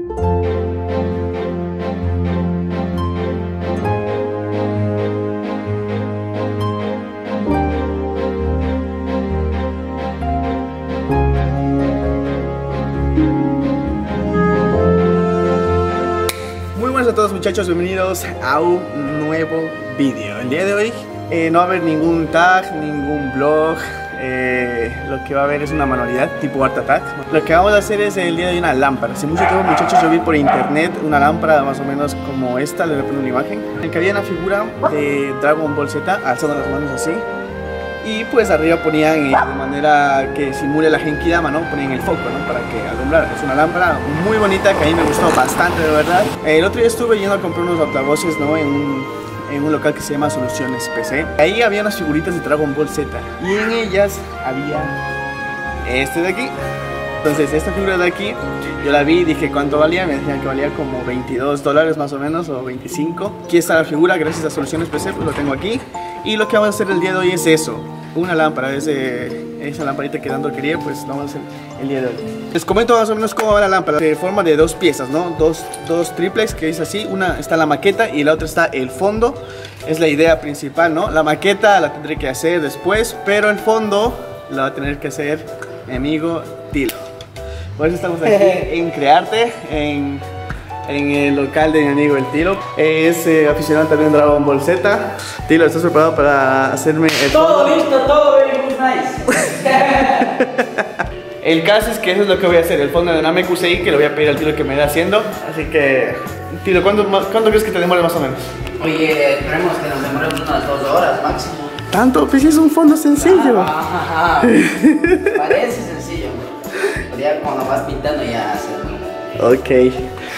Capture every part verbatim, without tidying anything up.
A todos muchachos, bienvenidos a un nuevo vídeo. El día de hoy eh, no va a haber ningún tag, ningún vlog. eh, Lo que va a haber es una manualidad tipo Art Attack. Lo que vamos a hacer es el día de hoy una lámpara. Hace mucho tiempo muchachos yo vi por internet una lámpara más o menos como esta. Les voy a poner una imagen en el que había una figura de Dragon Ball Z alzando las manos así. Y pues arriba ponían eh, de manera que simule la Genkidama, ¿no? Ponían el foco, ¿no? Para que alumbrara. Es una lámpara muy bonita que a mí me gustó bastante, de verdad. El otro día estuve yendo a comprar unos altavoces, ¿no? En un, en un local que se llama Soluciones P C. Ahí había unas figuritas de Dragon Ball Z. Y en ellas había este de aquí. Entonces esta figura de aquí, yo la vi y dije cuánto valía. Me decían que valía como veintidós dólares más o menos, o veinticinco. Aquí está la figura, gracias a Soluciones P C, pues lo tengo aquí. Y lo que vamos a hacer el día de hoy es eso. Una lámpara, ese, esa lamparita que Dando quería, pues lo vamos a hacer el día de hoy. Les comento más o menos cómo va la lámpara. De forma de dos piezas, ¿no? Dos, dos triplex que es así. Una está la maqueta y la otra está el fondo. Es la idea principal, ¿no? La maqueta la tendré que hacer después, pero el fondo la va a tener que hacer mi amigo Tilo. Por eso estamos aquí en Crearte, en, en el local de mi amigo el Tilo. Es eh, aficionado también a Dragon Ball Z. Tilo, ¿estás preparado para hacerme el todo fondo? listo, todo very good, nice. El caso es que eso es lo que voy a hacer, el fondo de Namekusei, que le voy a pedir al Tilo que me vaya haciendo. Así que, Tilo, ¿cuánto, ¿cuánto crees que te demore más o menos? Oye, esperemos que nos demoremos unas dos horas máximo. ¿Tanto? Pues es un fondo sencillo. Ah, parece sencillo, bro. Ya cuando vas pintando ya hacerlo. Ok.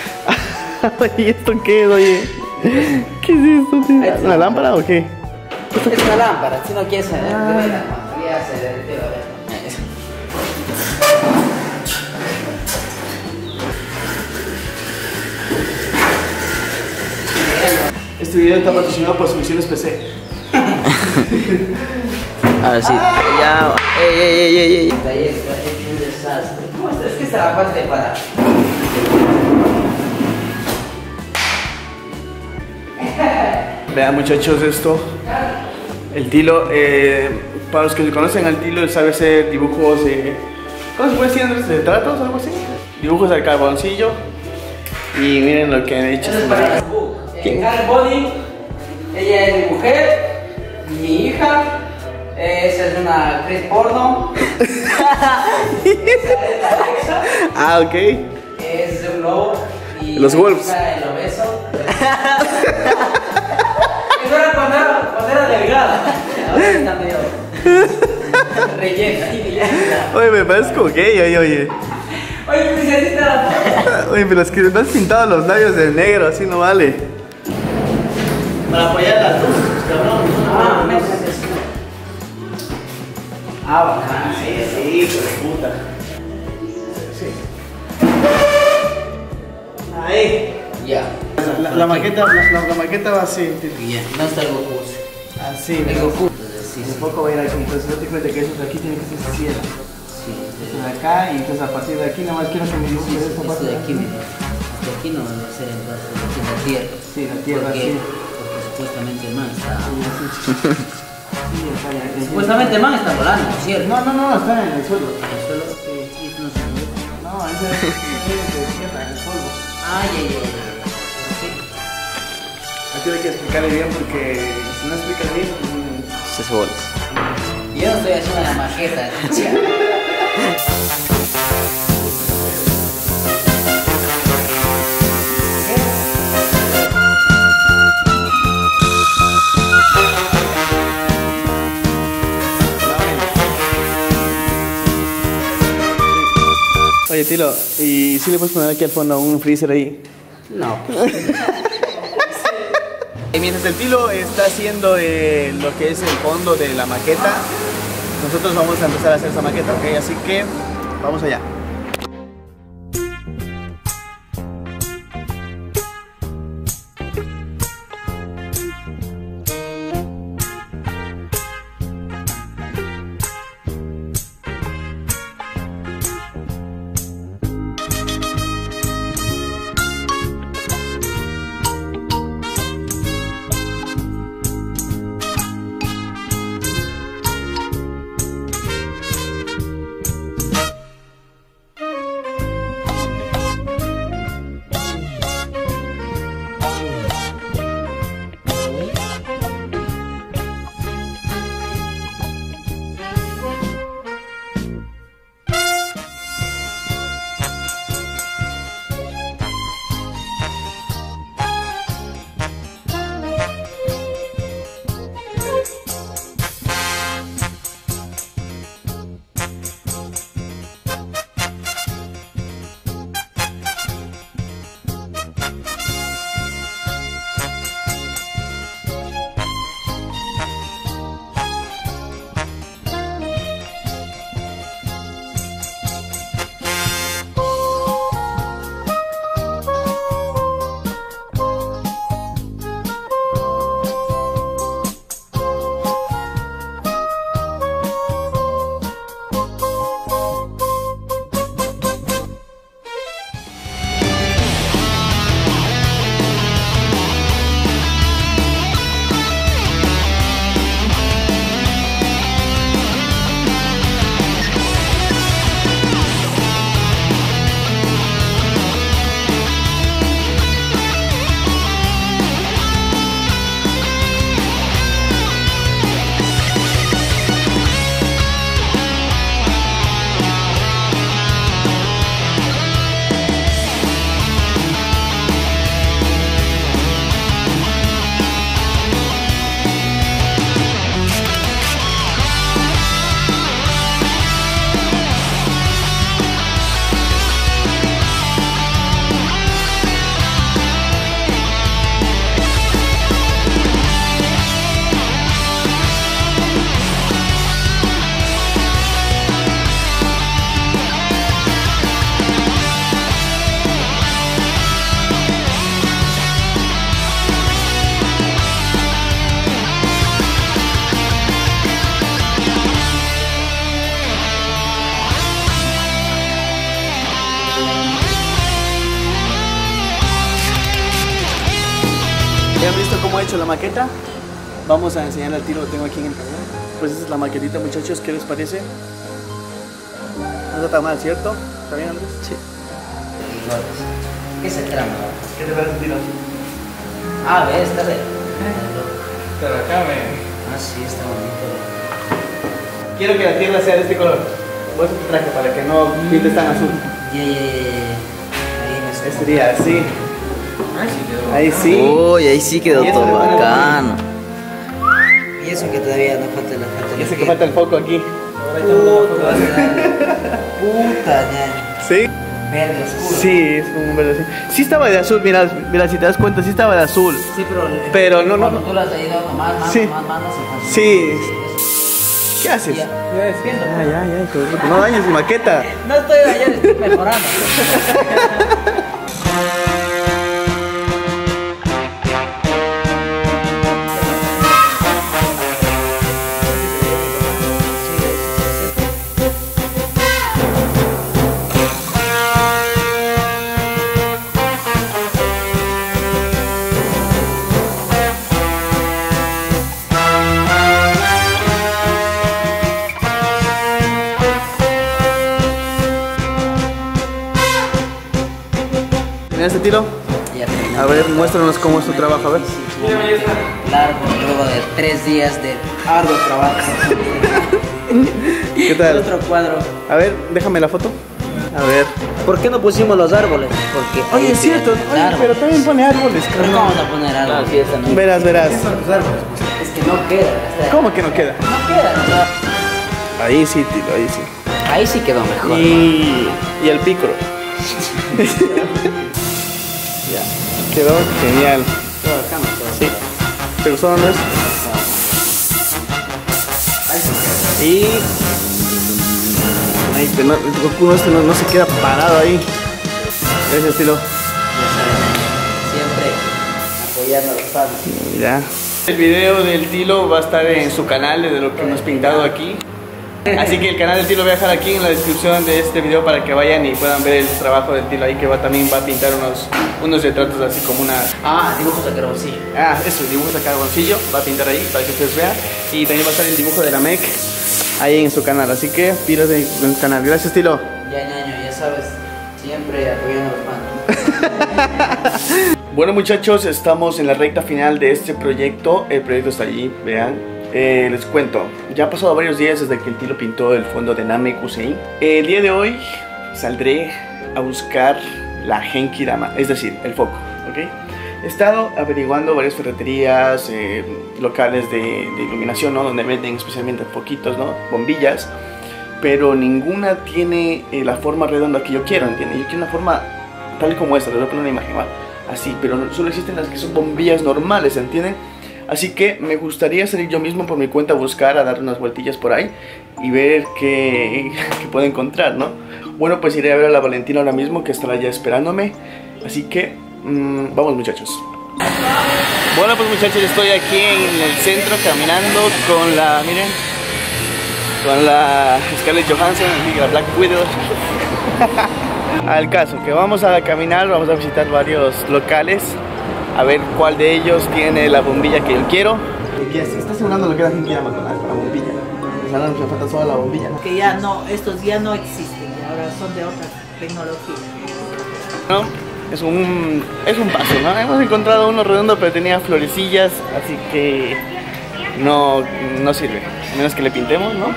¿Y esto qué es, oye? ¿Qué es esto, tío? ¿Es una lámpara o qué? Es una lámpara, si no quieres hacer de verdad, ya se derritió, a ver. Este video está patrocinado por Soluciones P C. Ahora sí, ya. Ey, ey, ey, ey, ey. Ahí está, es un desastre. ¿Cómo está? Es que está la parte para. Vean muchachos esto. El Tilo, eh, para los que le conocen al Tilo, él sabe hacer dibujos de... ¿Cómo se puede decir, Andrés? ¿De tratos o algo así? Dibujos al carboncillo. Y miren lo que han hecho. Eso es para el book. En Car Body, ella es mi mujer, mi hija. Esa es una actriz porno. Esa es la Alexa. Ah, ok. Es un lobo. Y los Wolves. El obeso. Eso era cuando era, cuando era delgada. Ahora está medio rellena. Oye, me parezco gay, oye, oye. Oye, pues así está la foto. Oye, pero es que me has pintado los labios de negro, así no vale. Para apoyar las luces, cabrón. Ah, me haces eso. Ah, bacán. Sí, sí, hijo de puta. Sí. Ahí. Ya. La, la maqueta, la, la, la maqueta va así. Ya, no está el Goku. Así. El Goku. Entonces, sí, Un sí. poco va a ir aquí, entonces date cuenta que eso de aquí tiene que ser cielo. Sí, Esto de acá y entonces a partir de aquí nada más quiero que me dibujes esta esto parte de aquí, mira. Hasta aquí no va a ser entonces, aquí la tierra. Sí, la tierra, porque, sí. porque supuestamente el man está. Sí, está ya, ya, ya. Supuestamente el man está volando, ¿cierto? No, no, no, está en el suelo. El suelo, eh, sí, no sé. No, ese es de tierra, en el polvo. Ah, ya, ya, ya. Sí. Aquí hay que explicarle bien porque si no explicas bien, Se bolas. Yo no estoy haciendo la maqueta, chica. Oye, Tilo, ¿y si le puedes poner aquí al fondo un freezer ahí? No. Y mientras el Tilo está haciendo eh, lo que es el fondo de la maqueta, nosotros vamos a empezar a hacer esa maqueta, ¿ok? Así que vamos allá. ya han visto cómo he hecho la maqueta. Vamos a enseñarle al tiro, lo tengo aquí en el canal. Pues esa es la maquetita, muchachos, ¿qué les parece? No está tan mal, ¿cierto? ¿Está bien, Andrés? Sí. ¿Qué se trama? ¿Qué te parece el tiro? Ah, ve, está de. Pero acá me... Ah, sí, está bonito. Quiero que la tierra sea de este color. Voy a hacer tu traje para que no pintes tan azul. Ya, ya, ya, ya. Ahí me Este sería así. Ahí sí quedó. Ahí sí. Uy, ahí sí quedó Y eso todo le pone bacano. Y eso que todavía no falta la falta. Ya sé que falta el foco aquí. Puta, puta, ñaño. ¿Sí? Verde oscuro. Sí, es como un verde así. Sí estaba de azul, mira, mira, si te das cuenta, sí estaba de azul. Sí, pero. Pero no, no. Cuando tú las has ido más, más, Sí. más, más, no se falta. Sí. ¿Qué haces? Ya. Ya, ya, ya, hijo de puta. No dañes mi maqueta. No estoy allá, estoy mejorando. Mira este tiro. Ya terminó. A ver, muéstranos cómo es tu trabajo, a ver. Largo, luego de tres días de arduo trabajo. ¿Qué tal? Otro cuadro. A ver, déjame la foto. A ver. ¿Por qué no pusimos los árboles? Porque. Oye, es cierto, oye, pero también pone árboles, ¿Pero cómo carnal. vamos a poner árboles? Verás, verás. Es que no queda. o sea, ¿Cómo que no queda? No queda, o sea, Ahí sí, tiro, ahí sí. ahí sí quedó mejor. Y, y el pícoro. Ya, quedó genial. Sí. ¿Te gustó, Andrés? Y... Ay, pero no, el Goku no, este no, no se queda parado ahí. Ese estilo. Ya saben, siempre apoyando a los fans. Mira. El video del Tilo va a estar en su canal, de lo que hemos pintado aquí. Así que el canal del Tilo voy a dejar aquí en la descripción de este video para que vayan y puedan ver el trabajo del Tilo ahí, que va también va a pintar unos, unos retratos así como una... Ah, dibujos de carboncillo. Ah, eso, dibujos a carboncillo, va a pintar ahí para que ustedes vean. Y también va a estar el dibujo de la M E C ahí en su canal, así que pídate en el canal. Gracias, Tilo. Ya, ñaño, ya sabes, siempre apoyando a los fans. Bueno, muchachos, estamos en la recta final de este proyecto. El proyecto está allí, vean. Eh, les cuento, ya ha pasado varios días desde que el Tilo pintó el fondo de Namek Usei. El día de hoy saldré a buscar la Genki Dama, es decir, el foco, ¿ok? He estado averiguando varias ferreterías, eh, locales de, de iluminación, ¿no? Donde venden especialmente foquitos, ¿no? Bombillas, pero ninguna tiene eh, la forma redonda que yo quiero, ¿entiendes? Yo quiero una forma tal como esta, les voy a poner una imagen, ¿va? Así, pero no, solo existen las que son bombillas normales, ¿entienden? Así que me gustaría salir yo mismo por mi cuenta a buscar, a dar unas vueltillas por ahí y ver qué, qué puedo encontrar, ¿no? Bueno, pues iré a ver a la Valentina ahora mismo, que estará ya esperándome. Así que, mmm, vamos, muchachos. Bueno, pues muchachos, estoy aquí en el centro caminando con la, miren, con la Scarlett Johansson, la Black Widow. Al caso, que vamos a caminar, vamos a visitar varios locales, a ver cuál de ellos tiene la bombilla que yo quiero. ¿Qué se está asegurando lo que la gente llama con la, con la bombilla? Me falta solo la bombilla, ¿no? Que ya no, estos ya no existen, ya ahora son de otra tecnología. No, es un, es un paso, ¿no? Hemos encontrado uno redondo, pero tenía florecillas, así que no, no sirve, a menos que le pintemos, ¿no?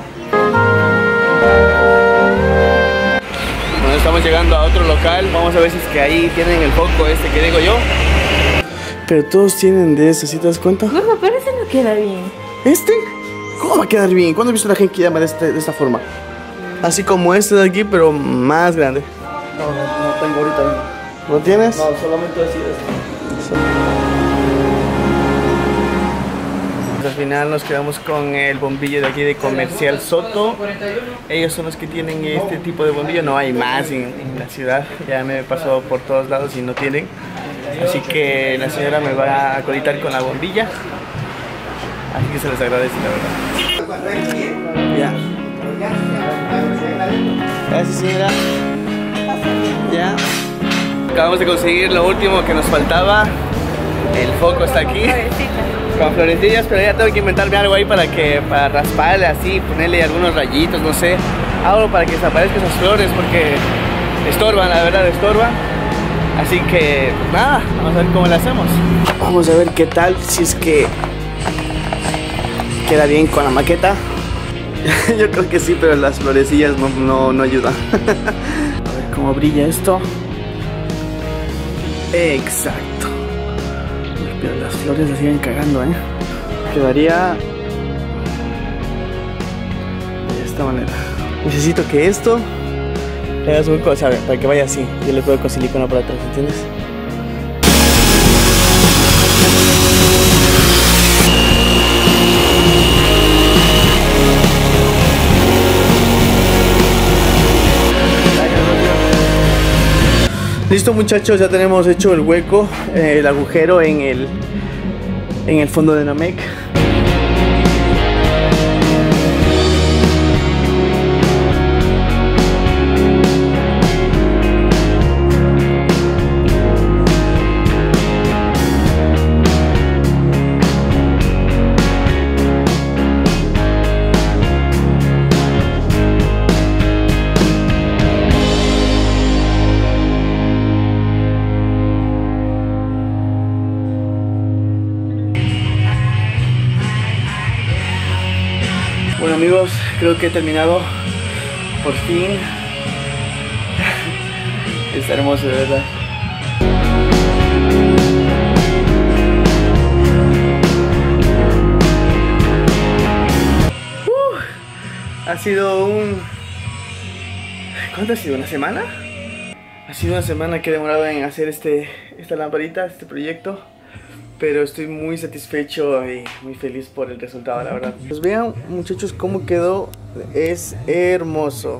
Bueno, estamos llegando a otro local, vamos a ver si es que ahí tienen el foco este que digo yo. Pero todos tienen de eso, ¿sí te das cuenta? Gordo, pero ese no queda bien. ¿Este? ¿Cómo va a quedar bien? ¿Cuándo has visto una Genki Dama de, este, de esta forma? Así como este de aquí, pero más grande. No, no, no tengo ahorita. ¿No tienes? No, solamente así es. Al final nos quedamos con el bombillo de aquí de Comercial Soto. Ellos son los que tienen este tipo de bombillo. No hay más en, en la ciudad. Ya me he pasado por todos lados y no tienen. Así que la señora me va a colitar con la bombilla. Así que se les agradece, la verdad. Ya. Gracias, señora. Ya. Acabamos de conseguir lo último que nos faltaba. El foco está aquí. Con florecillas, pero ya tengo que inventarme algo ahí para que para rasparle así, ponerle algunos rayitos, no sé, algo para que desaparezcan esas flores porque estorban, la verdad estorban. Así que pues nada, vamos a ver cómo lo hacemos. Vamos a ver qué tal, si es que queda bien con la maqueta. Yo creo que sí, pero las florecillas no, no, no ayudan. A ver cómo brilla esto. Exacto. Pero las flores la siguen cagando, ¿eh? Quedaría de esta manera. Necesito que esto le hagas un hueco, ¿sabes? Para que vaya así. Yo le puedo con silicona por atrás, ¿entiendes? Listo, muchachos, ya tenemos hecho el hueco, eh, el agujero en el, en el fondo de Namek. Bueno amigos, creo que he terminado por fin. Está hermoso, de verdad. Uh, ha sido un... ¿Cuánto ha sido? ¿Una semana? Ha sido una semana que he demorado en hacer este, esta lamparita, este proyecto. Pero estoy muy satisfecho y muy feliz por el resultado, la verdad. Pues vean, muchachos, cómo quedó. Es hermoso.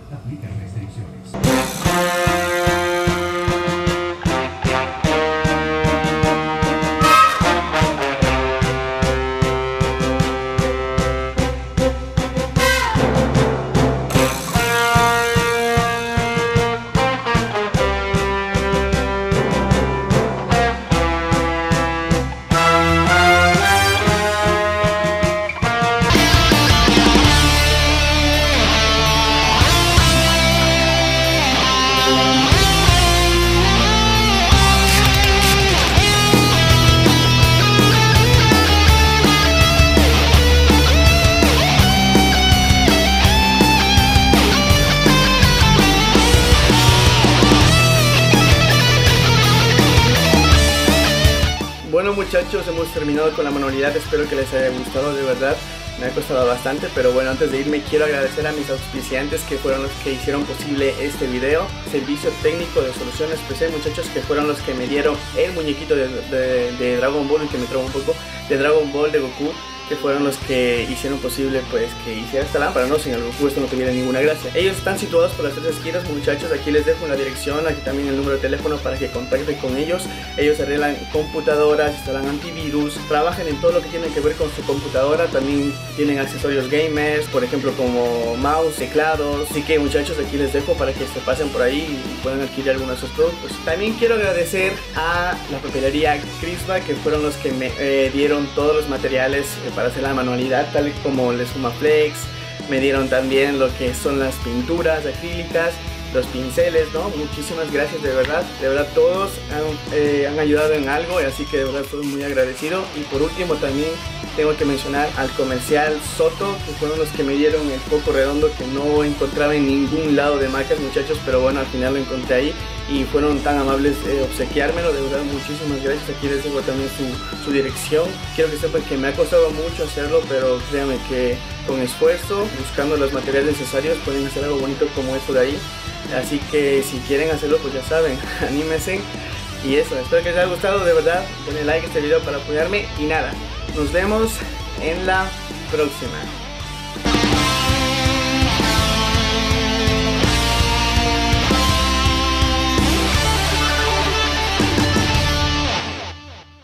Bueno muchachos, hemos terminado con la manualidad, espero que les haya gustado, de verdad, me ha costado bastante, pero bueno, antes de irme quiero agradecer a mis auspiciantes que fueron los que hicieron posible este video. Servicio técnico de Soluciones P C, muchachos, que fueron los que me dieron el muñequito de, de, de Dragon Ball, el que me trajo un poco, de Dragon Ball de Goku, que fueron los que hicieron posible pues que hiciera esta lámpara, ¿no? Sin el Goku esto no tuviera ninguna gracia. Ellos están situados por las tres esquinas, muchachos, aquí les dejo la dirección, aquí también el número de teléfono para que contacten con ellos. Ellos arreglan computadoras, instalan antivirus, trabajan en todo lo que tiene que ver con su computadora, también tienen accesorios gamers, por ejemplo como mouse, teclados. Así que muchachos, aquí les dejo para que se pasen por ahí y puedan adquirir algunos de esos productos. También quiero agradecer a la papelería Crispa, que fueron los que me eh, dieron todos los materiales eh, para hacer la manualidad, tal como el Esfumaflex. Me dieron también lo que son las pinturas acrílicas, los pinceles, ¿no? Muchísimas gracias, de verdad, de verdad todos han, eh, han ayudado en algo, y así que de verdad estoy muy agradecido. Y por último también tengo que mencionar al comercial Soto, que fueron los que me dieron el foco redondo que no encontraba en ningún lado de marcas, muchachos, pero bueno, al final lo encontré ahí y fueron tan amables de obsequiármelo, de verdad muchísimas gracias. Aquí les dejo también su, su dirección. Quiero que sepan que me ha costado mucho hacerlo, pero créanme que con esfuerzo, buscando los materiales necesarios, pueden hacer algo bonito como esto de ahí. Así que si quieren hacerlo, pues ya saben, anímense. Y eso, espero que les haya gustado, de verdad. Denle like a este video para apoyarme y nada, nos vemos en la próxima.